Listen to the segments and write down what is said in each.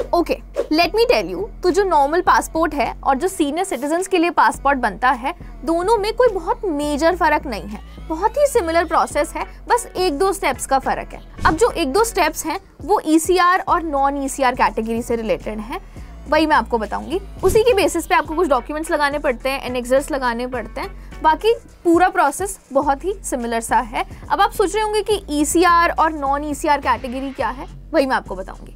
Okay, let me tell you, तो जो normal passport है और जो सीनियर सिटीजन्स के लिए पासपोर्ट बनता है, दोनों में कोई बहुत मेजर फर्क नहीं है, बहुत ही सिमिलर प्रोसेस है, बस 1-2 स्टेप्स का फर्क है। अब जो 1-2 स्टेप्स हैं वो ECR और नॉन ECR कैटेगरी से रिलेटेड हैं, वही मैं आपको बताऊंगी। उसी की बेसिस पे आपको कुछ डॉक्यूमेंट्स लगाने पड़ते हैं, एनेक्सर्स लगाने पड़ते हैं, बाकी पूरा प्रोसेस बहुत ही सिमिलर सा है। अब आप सोच रहे होंगे कि ECR और नॉन ECR कैटेगरी क्या है, वही मैं आपको बताऊंगी।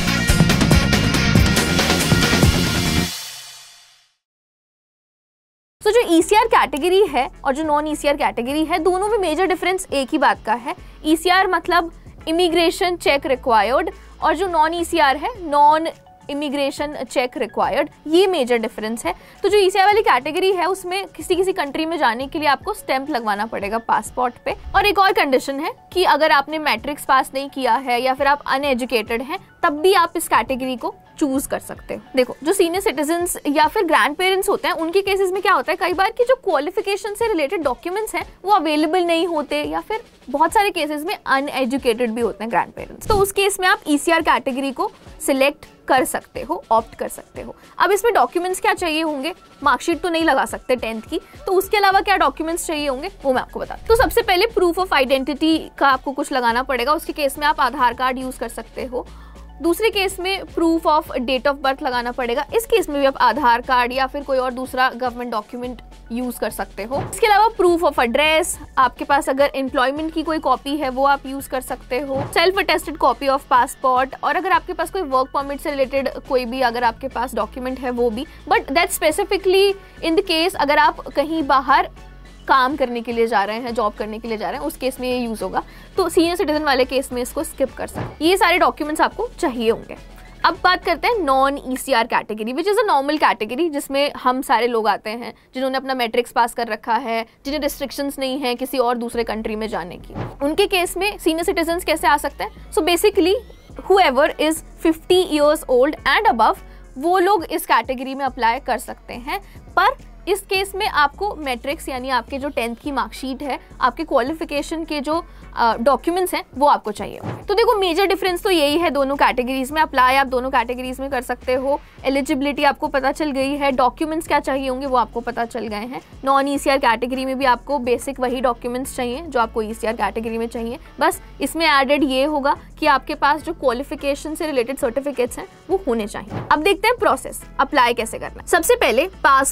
तो जो ECR कैटेगरी है और जो नॉन ECR कैटेगरी है, दोनों में मेजर डिफरेंस एक ही बात का है। ECR मतलब इमिग्रेशन चेक रिक्वायर्ड और जो नॉन ECR है नॉन इमिग्रेशन चेक रिक्वायर्ड, ये मेजर डिफरेंस है। तो जो ECR वाली कैटेगरी है उसमें किसी कंट्री में जाने के लिए आपको स्टैंप लगवाना पड़ेगा पासपोर्ट पे। और एक और कंडीशन है कि अगर आपने मैट्रिक्स पास नहीं किया है या फिर आप अनएजुकेटेड हैं, तब भी आप इस कैटेगरी को चूज कर सकते हो। देखो, जो सीनियर सिटीजन्स या फिर ग्रैंड पेरेंट्स होते हैं, उनके केसेस में क्या होता है कई बार कि जो क्वालिफिकेशन से रिलेटेड डॉक्यूमेंट्स हैं वो अवेलेबल नहीं होते, या फिर बहुत सारे केसेस में अनएजुकेटेड भी होते हैं ग्रैंड पेरेंट्स। तो उस केस में आप ECR कैटेगरी को सिलेक्ट कर सकते हो, ऑप्ट कर सकते हो। अब इसमें डॉक्यूमेंट्स क्या चाहिए होंगे, मार्कशीट तो नहीं लगा सकते 10th की, तो उसके अलावा क्या डॉक्यूमेंट्स चाहिए होंगे वो मैं आपको बता दूं। तो सबसे पहले प्रूफ ऑफ आइडेंटिटी का आपको कुछ लगाना पड़ेगा। उसके केस में आप आधार कार्ड यूज कर सकते हो। दूसरे केस में proof of date of birth लगाना पड़ेगा। इस केस में भी आप आधार कार्ड या फिर कोई और दूसरा गवर्नमेंट डॉक्यूमेंट यूज कर सकते हो। इसके अलावा प्रूफ ऑफ एड्रेस, आपके पास अगर एम्प्लॉयमेंट की कोई कॉपी है वो आप यूज कर सकते हो। Self attested copy of passport, और अगर आपके पास कोई वर्क परमिट से रिलेटेड कोई भी अगर आपके पास डॉक्यूमेंट है वो भी, but that specifically in the case अगर आप कहीं बाहर काम करने के लिए जा रहे हैं, जॉब करने के लिए जा रहे हैं, उस केस में ये यूज होगा। तो सीनियर सिटीजन वाले केस में इसको स्किप कर सकते हैं। ये सारे डॉक्यूमेंट्स आपको चाहिए होंगे। अब बात करते हैं non ECR category, which is a normal category, जिसमें हम सारे लोग आते हैं जिन्होंने अपना मैट्रिक्स पास कर रखा है, जिन्हें रिस्ट्रिक्शंस नहीं है किसी और दूसरे कंट्री में जाने की। उनके केस में सीनियर सिटीजन्स कैसे आ सकते हैं? So basically whoever is 50 years old and above, वो लोग इस कैटेगरी में अप्लाई कर सकते हैं। पर इस केस में आपको मैट्रिक्स यानी आपके जो 10th की मार्कशीट है, आपके क्वालिफिकेशन के जो डॉक्यूमेंट्स हैं वो आपको चाहिए होंगे। तो देखो, मेजर डिफरेंस तो यही है दोनों कैटेगरीज में। अप्लाई आप दोनों कैटेगरीज में कर सकते हो। एलिजिबिलिटी आपको पता चल गई है, डॉक्यूमेंट्स क्या चाहिए होंगे वो आपको पता चल गए हैं। नॉन ECR कैटेगरी में भी आपको बेसिक वही डॉक्यूमेंट्स चाहिए जो आपको ECR कैटेगरी में चाहिए, बस इसमें एडेड ये होगा कि आपके पास जो क्वालिफिकेशन से रिलेटेड सर्टिफिकेट्स हैं वो होने चाहिए। अब देखते हैं प्रोसेस, अप्लाई कैसे करना है। सबसे पहले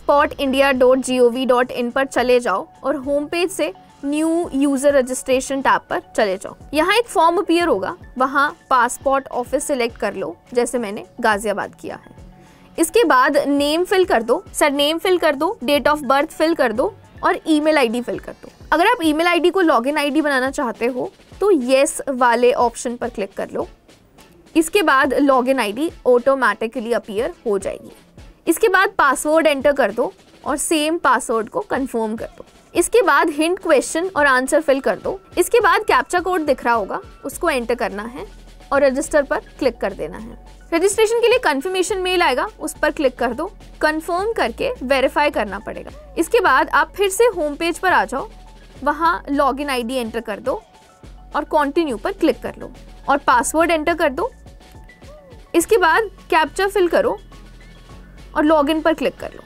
passportindia.gov.in पर चले जाओ और होम पेज से न्यू यूजर रजिस्ट्रेशन टैब पर चले जाओ। यहाँ एक फॉर्म अपीयर होगा, वहाँ पासपोर्ट ऑफिस सिलेक्ट कर लो, जैसे मैंने गाजियाबाद किया है। इसके बाद नेम फिल कर दो, सरनेम फिल कर दो, डेट ऑफ बर्थ फिल कर दो और ईमेल आईडी फिल कर दो। अगर आप ईमेल आईडी को लॉगिन आईडी बनाना चाहते हो तो येस वाले ऑप्शन पर क्लिक कर लो। इसके बाद लॉगिन आईडी ऑटोमेटिकली अपीयर हो जाएगी। इसके बाद पासवर्ड एंटर कर दो और सेम पासवर्ड को कंफर्म कर दो। इसके बाद हिंट क्वेश्चन और आंसर फिल कर दो। इसके बाद कैप्चा कोड दिख रहा होगा, उसको एंटर करना है और रजिस्टर पर क्लिक कर देना है। रजिस्ट्रेशन के लिए कंफर्मेशन मेल आएगा, उस पर क्लिक कर दो। कंफर्म करके वेरीफाई करना पड़ेगा। इसके बाद आप फिर से होम पेज पर आ जाओ, वहाँ लॉगिन आईडी एंटर कर दो और कंटिन्यू पर क्लिक कर लो और पासवर्ड एंटर कर दो। इसके बाद कैप्चा फिल करो और लॉगिन पर क्लिक कर लो।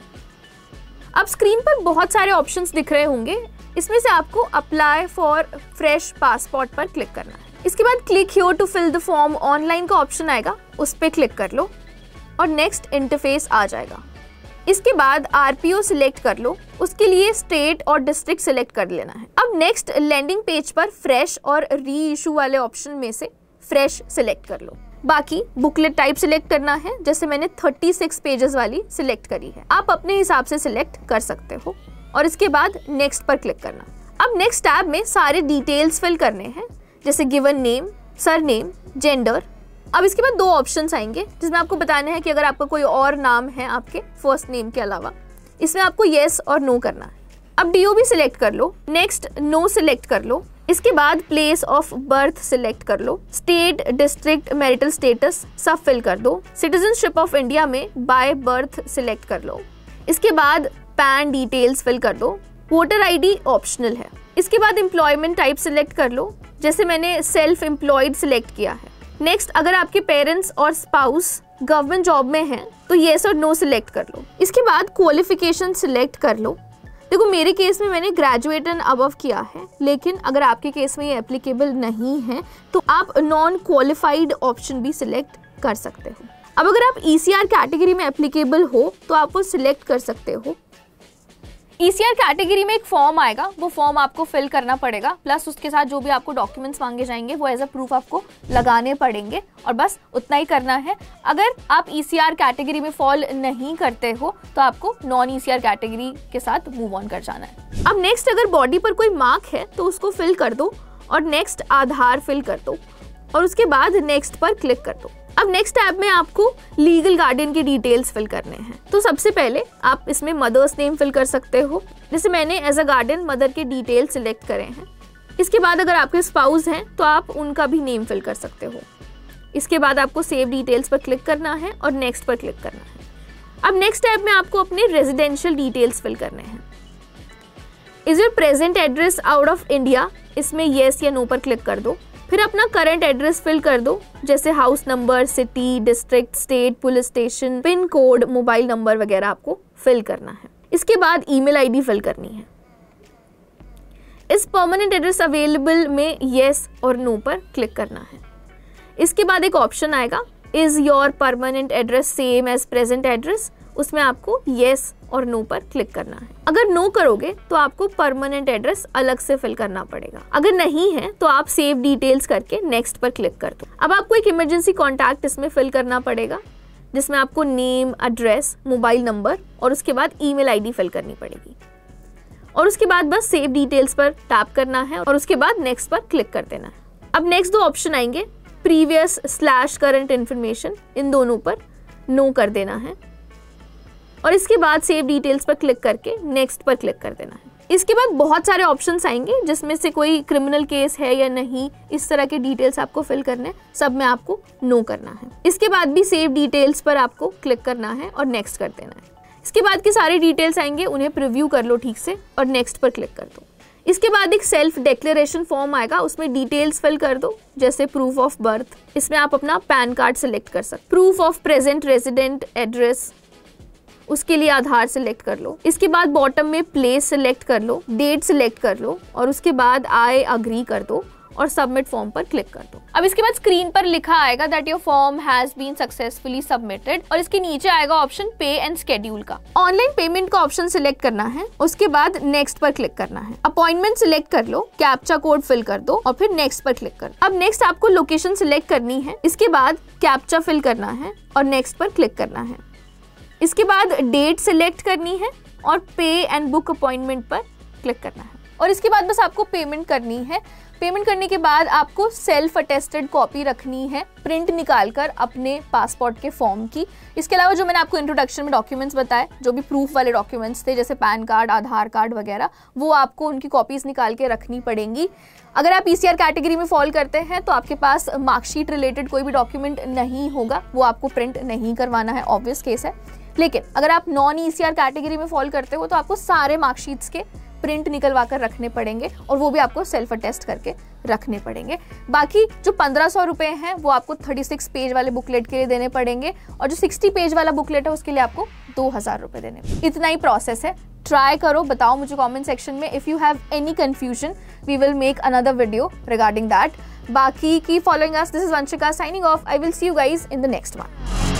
अब स्क्रीन पर बहुत सारे ऑप्शंस दिख रहे होंगे, इसमें से आपको अप्लाई फॉर फ्रेश पासपोर्ट पर क्लिक करना है। इसके बाद click here to fill the form online का ऑप्शन आएगा, उस पर क्लिक कर लो और नेक्स्ट इंटरफेस आ जाएगा। इसके बाद RPO सिलेक्ट कर लो, उसके लिए स्टेट और डिस्ट्रिक्ट सिलेक्ट कर लेना है। अब नेक्स्ट लैंडिंग पेज पर फ्रेश और री इशू वाले ऑप्शन में से फ्रेश सिलेक्ट कर लो। बाकी बुकलेट टाइप सिलेक्ट करना है, जैसे मैंने 36 पेजेस वाली सिलेक्ट करी है। आप अपने हिसाब से सिलेक्ट कर सकते हो और इसके बाद नेक्स्ट पर क्लिक करना। अब नेक्स्ट टैब में सारे डिटेल्स फिल करने हैं, जैसे गिवन नेम, सरनेम, जेंडर। अब इसके बाद 2 ऑप्शंस आएंगे जिसमें आपको बताना है कि अगर आपका कोई और नाम है आपके फर्स्ट नेम के अलावा, इसमें आपको येस और नो करना है। अब DOB सिलेक्ट कर लो, नेक्स्ट नो सिलेक्ट कर लो। इसके बाद प्लेस ऑफ बर्थ सिलेक्ट कर लो, स्टेट, डिस्ट्रिक्ट, मैरिटल स्टेटस सब फिल कर दो। सिटीजनशिप ऑफ इंडिया में बाय बर्थ सिलेक्ट कर लो। इसके बाद पैन डिटेल्स फिल कर दो। वोटर ID ऑप्शनल है। इसके बाद एम्प्लॉयमेंट टाइप सिलेक्ट कर लो, जैसे मैंने सेल्फ एम्प्लॉयड सिलेक्ट किया है। नेक्स्ट, अगर आपके पेरेंट्स और स्पाउस गवर्नमेंट जॉब में हैं तो येस और नो सिलेक्ट कर लो। इसके बाद क्वालिफिकेशन सिलेक्ट कर लो। देखो मेरे केस में मैंने ग्रेजुएट एंड अबव किया है, लेकिन अगर आपके केस में ये एप्लीकेबल नहीं है तो आप नॉन क्वालिफाइड ऑप्शन भी सिलेक्ट कर सकते हो। अब अगर आप ECR कैटेगरी में एप्लीकेबल हो तो आप वो सिलेक्ट कर सकते हो। ECR कैटेगरी में एक फॉर्म आएगा, वो फॉर्म आपको फिल करना पड़ेगा, प्लस उसके साथ जो भी आपको डॉक्यूमेंट्स मांगे जाएंगे वो एज अ प्रूफ आपको लगाने पड़ेंगे, और बस उतना ही करना है। अगर आप ECR कैटेगरी में फॉल नहीं करते हो तो आपको नॉन ECR कैटेगरी के साथ मूव ऑन कर जाना है। अब नेक्स्ट, अगर बॉडी पर कोई मार्क है तो उसको फिल कर दो, और नेक्स्ट आधार फिल कर दो, और उसके बाद नेक्स्ट पर क्लिक कर दो। अब नेक्स्ट टैब में आपको लीगल गार्डियन की डिटेल्स फिल करने हैं। तो सबसे पहले आप इसमें मदर्स नेम फिल कर सकते हो, जैसे मैंने एज अ गार्डियन मदर के डिटेल्स सिलेक्ट करे हैं। इसके बाद अगर आपके स्पाउस हैं तो आप उनका भी नेम फिल कर सकते हो। इसके बाद आपको सेव डिटेल्स पर क्लिक करना है और नेक्स्ट पर क्लिक करना है। अब नेक्स्ट टैब में आपको अपने रेजिडेंशियल डिटेल्स फिल करने हैं। Is your present address out of India, इसमें येस या नो पर क्लिक कर दो। फिर अपना करंट एड्रेस फिल कर दो, जैसे house number, city, district, state, police station, pin code, mobile number वगैरह आपको फिल करना है। इसके बाद ईमेल आईडी फिल करनी है। इस परमानेंट एड्रेस अवेलेबल में येस और नो पर क्लिक करना है। इसके बाद एक ऑप्शन आएगा, is your permanent address same as present address, उसमें आपको येस और नो पर क्लिक करना है। अगर नो करोगे तो आपको परमानेंट एड्रेस अलग से फिल करना पड़ेगा। अगर नहीं है तो आप सेव डिटेल्स करके नेक्स्ट पर क्लिक कर दो। अब आपको एक इमरजेंसी कॉन्टैक्ट इसमें फिल करना पड़ेगा, जिसमें आपको नेम, एड्रेस, मोबाइल नंबर और उसके बाद ईमेल आईडी फिल करनी पड़ेगी, और उसके बाद बस सेव डिटेल्स पर टैप करना है और उसके बाद नेक्स्ट पर क्लिक कर देना है। अब नेक्स्ट दो ऑप्शन आएंगे, प्रीवियस / करंट इन्फॉर्मेशन, इन दोनों पर नो कर देना है, और इसके बाद सेव डिटेल्स पर क्लिक करके नेक्स्ट पर क्लिक कर देना है। इसके बाद बहुत सारे ऑप्शंस आएंगे, जिसमें से कोई क्रिमिनल केस है या नहीं, इस तरह के डिटेल्स आपको फिल करने, सब में आपको नो करना है। इसके बाद भी सेव डिटेल्स पर आपको क्लिक करना है और नेक्स्ट कर देना है। इसके बाद के सारे डिटेल्स आएंगे, उन्हें प्रीव्यू कर लो ठीक से और नेक्स्ट पर क्लिक कर दो। इसके बाद एक सेल्फ डिक्लेरेशन फॉर्म आएगा, उसमें डिटेल्स फिल कर दो, जैसे प्रूफ ऑफ बर्थ, इसमें आप अपना पैन कार्ड सिलेक्ट कर सकते, proof of present resident address, उसके लिए आधार सिलेक्ट कर लो। इसके बाद बॉटम में प्लेस सिलेक्ट कर लो, डेट सिलेक्ट कर लो, और उसके बाद आई अग्री कर दो और सबमिट फॉर्म पर क्लिक कर दो। अब इसके बाद स्क्रीन पर लिखा आएगा that your form has been successfully submitted, और इसके नीचे आएगा ऑप्शन पे एंड शेड्यूल का। ऑनलाइन पेमेंट का ऑप्शन सिलेक्ट करना है, उसके बाद नेक्स्ट पर क्लिक करना है। अपॉइंटमेंट सिलेक्ट कर लो, कैप्चा कोड फिल कर दो और फिर नेक्स्ट पर क्लिक कर दो। अब नेक्स्ट आपको लोकेशन सिलेक्ट करनी है, इसके बाद कैप्चा फिल करना है और नेक्स्ट पर क्लिक करना है। इसके बाद डेट सिलेक्ट करनी है और पे एंड बुक अपॉइंटमेंट पर क्लिक करना है, और इसके बाद बस आपको पेमेंट करनी है। पेमेंट करने के बाद आपको सेल्फ अटेस्टेड कॉपी रखनी है, प्रिंट निकालकर अपने पासपोर्ट के फॉर्म की। इसके अलावा जो मैंने आपको इंट्रोडक्शन में डॉक्यूमेंट्स बताए, जो भी प्रूफ वाले डॉक्यूमेंट्स थे, जैसे पैन कार्ड, आधार कार्ड वगैरह, वो आपको उनकी कॉपीज निकाल के रखनी पड़ेंगी। अगर आप ECR कैटेगरी में फॉल करते हैं तो आपके पास मार्कशीट रिलेटेड कोई भी डॉक्यूमेंट नहीं होगा, वो आपको प्रिंट नहीं करवाना है, ऑब्वियस केस है। लेकिन अगर आप नॉन ECR कैटेगरी में फॉल करते हो तो आपको सारे मार्कशीट्स के प्रिंट निकलवा कर रखने पड़ेंगे, और वो भी आपको सेल्फ अटेस्ट करके रखने पड़ेंगे। बाकी जो 1500 रुपए हैं वो आपको 36 पेज वाले बुकलेट के लिए देने पड़ेंगे, और जो 60 पेज वाला बुकलेट है उसके लिए आपको 2000 रुपए देने पड़ेंगे। इतना ही प्रोसेस है। ट्राई करो, बताओ मुझे कमेंट सेक्शन में। If you have any confusion we will make another video regarding that. बाकी की following us, this is Vanshika signing off. I will see you guys in the next one.